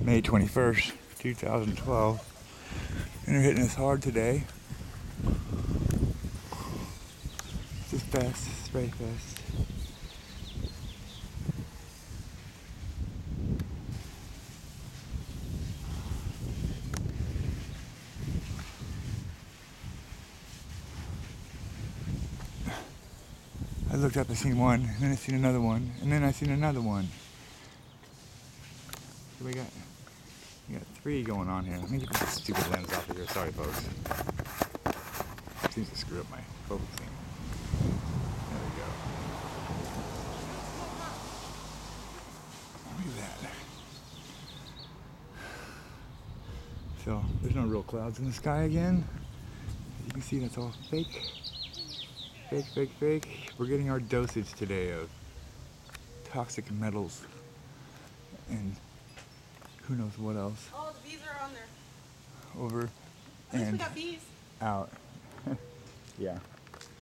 May 21st, 2012. And they're hitting us hard today. This is fast, spray fest. I looked up, I seen one, and then I seen another one, and then I seen another one. So we got 3 going on here. Let me get this stupid lens off of here. Sorry, folks. Seems to screw up my focusing. There we go. Look at that. So there's no real clouds in the sky again. As you can see, that's all fake. Fake, fake, fake. We're getting our dosage today of toxic metals and who knows what else. Oh, the bees are on there. Over At least we and got bees. out. Yeah.